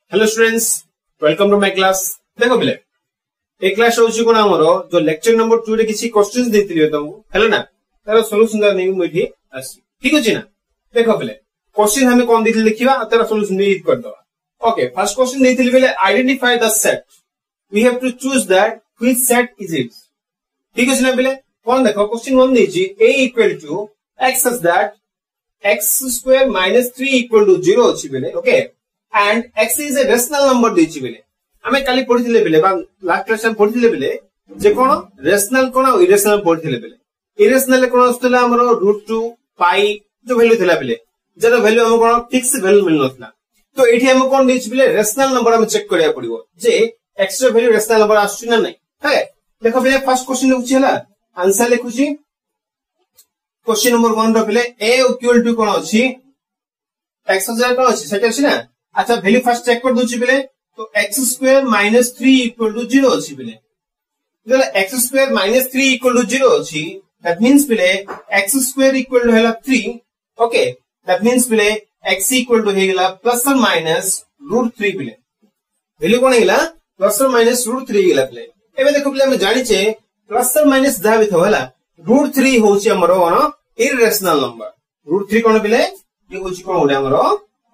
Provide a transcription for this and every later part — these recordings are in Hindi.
Hello students, welcome to my class. देखो पिले ए क्लास होची कोन हमर जो लेक्चर नंबर 2 रे किछि क्वेश्चंस देतिलियो तुमको हेलो ना तार सॉल्यूशन दा नै मुठी आसी ठीक अछि ना। देखो पिले क्वेश्चन हमें कोन देतिल लिखिबा तार सॉल्यूशन नै कर दवा। ओके, फर्स्ट क्वेश्चन देतिल पिले identify the set, we have to choose that which set is it. ठीक अछि ना पिले। कोन देखो क्वेश्चन 1 देछि a equal to x such that x square minus 3 equal to 0 अछि पिले। Okay, and x is a rational number देछि बेले हमें काली पढिथिले बेले बा लास्ट क्लास में पढिथिले बेले जे कोन रेशनल कोन और इरेशनल पढिथिले बेले। इरेशनल कोन आस्तला हमरो √2 पाई जो वैल्यू थिला बेले जरा वैल्यू हम कोन फिक्स वैल्यू मिल नथला। तो एठी हम कोन देछि बेले रेशनल नंबर हम चेक करिया पड़िबो जे x रो वैल्यू रेशनल नंबर आछी ना नै। है देखो बेले फर्स्ट क्वेश्चन लिखुछि हला आंसर लिखुछि क्वेश्चन नंबर 1 रो बेले a इक्वल टू कोन अछि x हजार कोन अछि सेट अछि ना। अच्छा वैल्यू फर्स्ट चेक कर दोछि बेले तो x square minus 3 equal to 0 अछि बेले जला x square minus 3 equal to 0 अछि दैट मींस बेले x स्क्वायर इक्वल टू हैला 3। ओके, दैट मींस बेले x इक्वल टू हेला प्लस और माइनस √3 बेले वैल्यू कोन हेला प्लस और माइनस √3 हेला बेले। एबे देखो बेले हम जानि छे प्लस और माइनस जा भी थला √3 होछि हमरो कोन इरेशनल नंबर। √3 कोन बेले ये होछि कोन ओडे हमरो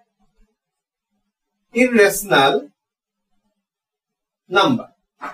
irrational number.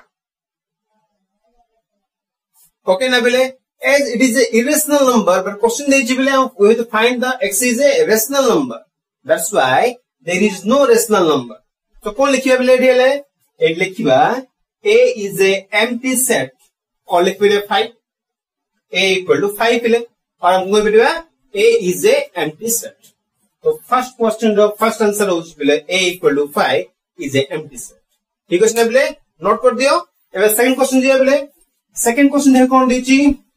Okay na bile, as it is a irrational number, but question deji bile we have to find the x is a rational number. That's why there is no rational number. So kon likhiba bile diale et likhiba a is a empty set or likhiba 5 a equal to 5 bile aur हमको बिटवा a is a empty set. तो फर्स्ट क्वेश्चन रो फर्स्ट आंसर होछि बेले a equal to 5 is a empty set. ठीक अछि ना बेले नोट कर दियो। एबे सेकंड क्वेश्चन दिया बेले सेकंड क्वेश्चन देखो कोन दिछि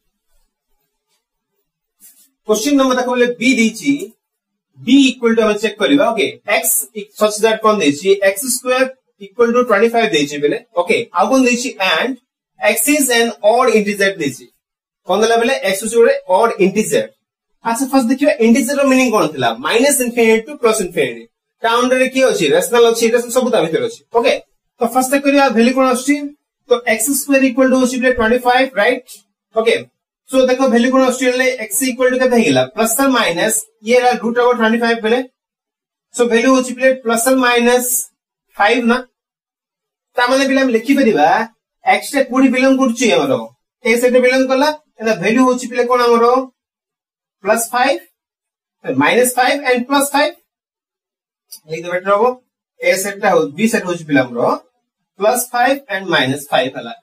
क्वेश्चन नंबर देखो बेले b दिछि b इक्वल टू हम चेक करबा। ओके, x सच दैट कोन दिछि x स्क्वायर इक्वल टू 25 दिछि बेले। ओके, आ कोन दिछि and x is an odd integer दिछि कोन देला बेले x इज ऑड इंटीजर। अच्छा फर्स्ट देखियो इंटीजर रो मीनिंग कोन थिला minus infinity to plus infinity टाउन रे की अछि रेशनल अछि रेशनल सब ता भीतर अछि। ओके, तो फर्स्ट करिया वैल्यू कोन अछि तो x स्क्वायर इक्वल टू अछि 25 राइट। ओके, सो देखो वैल्यू कोन अछि ले x इक्वल टू केते हिला प्लस और माइनस ये रा √25 बेले सो वैल्यू अछि प्लस और माइनस 5 ना ता माने बिले हम लिखि परिबा x टे कोडी बिलोंग करछि हमरो ए सेट बिलोंग करला एला वैल्यू अछि कोन हमरो प्लस 5 माइनस 5 एंड प्लस 5 लिख दो बेटर हो ए सेट हो बी सेट हो पिला हमरो प्लस 5 एंड माइनस 5 हला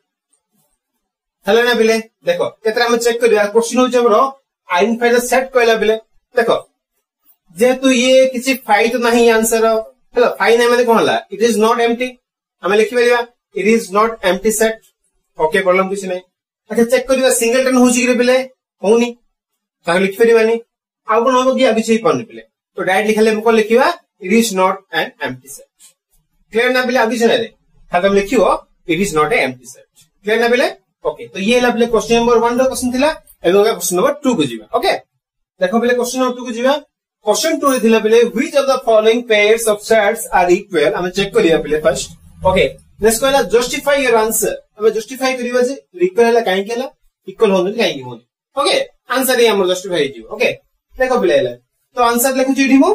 हला ना बिले। देखो केतरा हम चेक करिया क्वेश्चन हो हमरो आइडेंटिफाई द सेट कहला बिले। देखो जेतु ये किछि 5 तो नहीं आंसर हला 5 नै माने कोन हला इट इज नॉट एम्प्टी हम लिखि परिया it is not empty set. Okay, problem किछ नै। अच्छा चेक करिया सिंगलटन होछि कि बिले होनी ताके लिखि परिबानी आ कोन हो कि आबि छै पन पिले तो डायरेक्ट लिखले हम कोन लिखिबा it is not an empty set. Clear ना पिले आबि छै रे हम लिखियो it is not a empty set. Clear ना पिले। ओके, तो ये ला पिले क्वेश्चन नंबर 1 रो क्वेश्चन थिला एबे क्वेश्चन नंबर 2 को जिबा। ओके, देखो पिले क्वेश्चन नंबर 2 को जिबा क्वेश्चन 2 रे थिला पिले which of the following pairs of sets are equal हम चेक करिया पिले फर्स्ट। ओके, नेक्स्ट कहला जस्टिफाई योर आंसर हम जस्टिफाई करिवा जे इक्वल हला काहे केला इक्वल होन काहे कि होन। ओके, आंसर ये हमर जस्टिफाई हिजो। ओके, देखो पिले तो आंसर लिखु छी दिमु।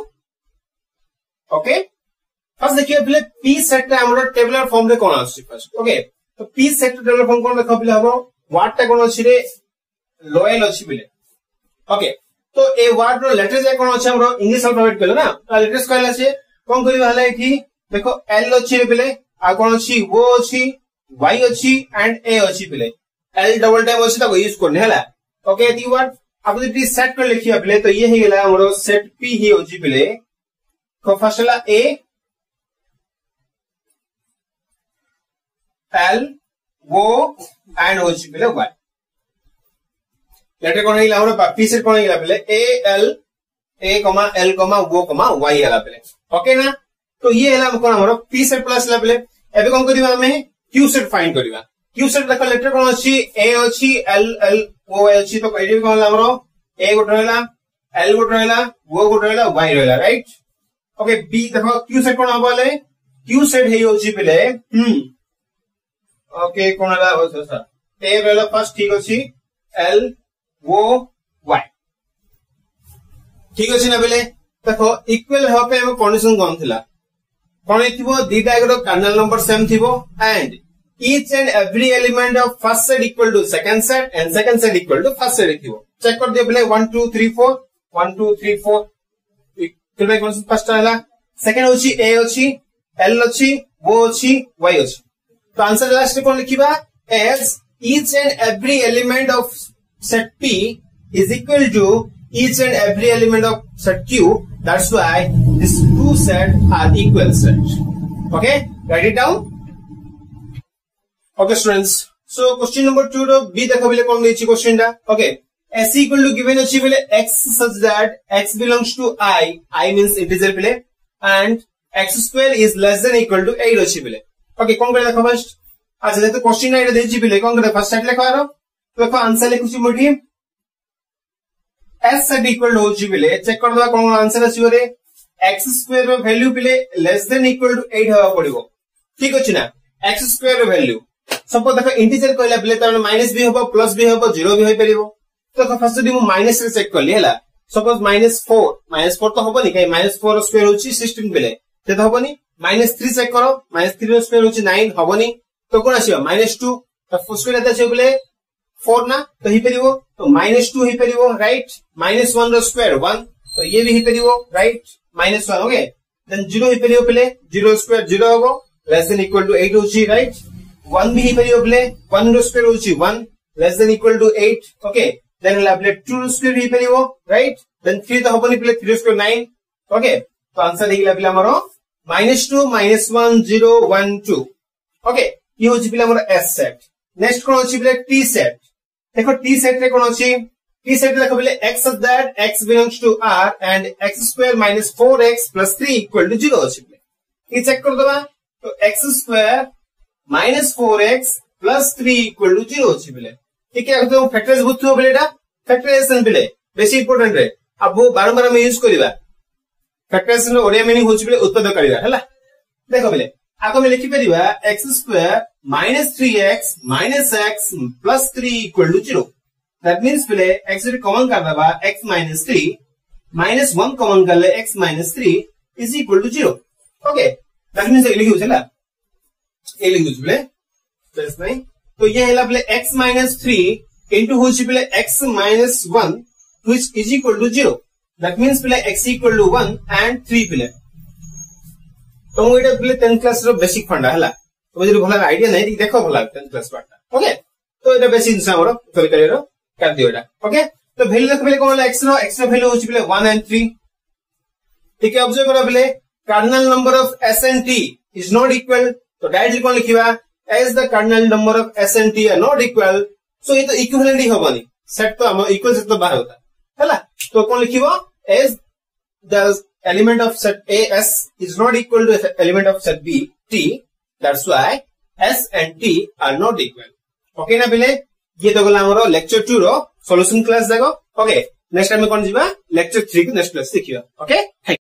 ओके, फर्स्ट देखिए पिले p सेट रे हमर टेबुलर फॉर्म रे कोन आछि फर्स्ट। ओके, तो p सेट टेबुलर फॉर्म कोन देखो पिले हबो व्हाट टा कोन अछि रे लॉयल अछि पिले। ओके, तो ए वर्ड रो लेटर जे कोन अछि हमर इंग्लिश अल्फाबेट पेलो ना लेटर्स कहला छै कोन करिवा हला एठी देखो l अछि रे पिले आ कोन अछि o अछि y अछि एंड a अछि पिले l डबल टाइम अछि त यूज करने हला। ओके, दी वर्ड अब यदि सेट कर लिखिया पिले तो ये ही गेला हमरो सेट p ही होची पिले तो फर्स्ट ला a l o एंड होची पिले y लेटर कोन हिला हमरो p सेट कोन हिला पिले a l l o y हला पिले। ओके ना, तो ये हला कोन हमरो p सेट प्लस ला पिले एबे कोन करिवा हमें q सेट फाइंड करिवा। q सेट देखो लेटर कोन अछि a अछि l o अछि तो एडी कोन हमरो a गोट रहला l गोट रहला o गोट रहला y रहला राइट। ओके, b देखो q सेट कोन हबले Q सेट हे होची पिले ओके कोन हला सर ए रहला फर्स्ट ठीक अछि L O Y ठीक अछि ना बेले देखो इक्वल हो पे हम कंडीशन कोन थिला कोन थिबो दीटा एगो कर्नल नंबर सेम थिबो and each and every element of first set equal to second set and second set equal to first set थिबो चेक कर दियो बेले 1 2 3 4 1 2 3 4 इक्वल कोन फर्स्ट हला सेकंड होची A अछि L अछि O अछि Y अछि तो आंसर लास्ट कोन लिखिबा as each and every element of set P is equal to each and every element of set Q. That's why these two sets are equal sets. Okay, write it down. Okay, students. So question number 2 ro B देखो बिले कौन देछि question दा. Okay, S equal to given अछि बिले x such that x belongs to I means integer बिले and x square is less than equal to 8 अछि बिले. Okay, कौन करे देखो फर्स्ट अच्छा देखो क्वेश्चन एटा देछि बिले कौन करे फर्स्ट सेट लेखा आरो देखो आंसर लिखुछि मोठी s सेट इक्वल होछि बिले चेक कर दवा कोन आंसर अछि रे x स्क्वायर रो वैल्यू बिले लेस देन इक्वल टू 8 हवा पड़िबो ठीक अछि ना x स्क्वायर रो वैल्यू सपोज देखो इंटीजर कहला बिले त माइनस भी होबो प्लस भी होबो जीरो भी होई परिबो तो फर्स्ट दी मु माइनस रे चेक करली हला सपोज -4 तो होबो नि काई -4 रो स्क्वायर होछि 16 बिले ते तो होबो नि -3 चेक करो -3 रो स्क्वायर होछि 9 होबो नि तो कोन आसीबो -2 तो स्क्वायर एता छै बिले 4 ना तो ही परिबो तो -2 ही परिबो राइट -1 रो स्क्वायर 1 तो ये भी ही परिबो राइट -1 ओके देन 0 ही परिबो पहले 0 स्क्वायर 0 होबो लेस देन इक्वल टू 8 होची राइट 1 भी ही परिबो पहले 1 रो स्क्वायर होची 1 less than equal to 8 okay then लाबले 2 रो स्क्वायर ही परिबो राइट देन 3 तो होबो नि पहले 3 रो स्क्वायर 9 ओके तो आंसर ही लाबले हमरो -2 -1 0 1 2 ओके ये होची पहले हमरो S सेट नेक्स्ट कोन होची पहले T सेट देखो T सेट रे कोन होची T सेट देखो पहले x such that x belongs to R and x square minus 4x plus 3 equal to 0 होची पहले ये चेक कर दबा तो x square minus 4x plus 3 equal to 0 होची पहले ठीक है तो फैक्टराइज बुझथो पहले एटा फैक्टराइजेशन पहले बेसी इंपोर्टेंट रे अब वो बारंबार हम यूज करबा फैक्टराइजेशन रो ओडिया मीनिंग होची पहले उत्पादक करिवा हला देखो पहले आको में लिखि परिबा x square minus 3x minus x plus 3 equal to 0 that means पहले x रे कॉमन कर दबा x minus 3 minus 1 कॉमन कर ले x minus 3 is equal to 0 okay that means ये लिखि होछला ये लिखि होछले प्लस नहीं तो ये हला पहले x minus 3 into होछि पहले x minus 1 which is equal to 0 that means पहले x equal to 1 and 3 पहले तो एटा पहले 10th क्लास रो बेसिक फंडा हला तो जे भला आईडिया नै देखो भला 10th क्लास पार्ट ओके तो एटा बेसिक जिंस हमरो सॉल्व करियो कर दियो एटा ओके तो वैल्यू देख पहले कोन x रो वैल्यू होछि पहले 1 and 3 ठीक है ऑब्जर्व करो पहले cardinal number of s and t is not equal तो डायरेक्टली कोन लिखिबा as the cardinal number of s and t are not equal so ये तो इक्विवेलेंट ही होबनी सेट तो हम इक्वल सेट तो बाहर होता हैला तो कोन लिखिबो as the element of set AS is not equal to element of set B T. That's why S and T are not equal. Okay ना बिले ये तो गला हमरो लेक्चर 2 रो सॉल्यूशन क्लास देखो. Okay next टाइम में कौन जीवा लेक्चर 3 को नेक्स्ट क्लास देखियो. Okay.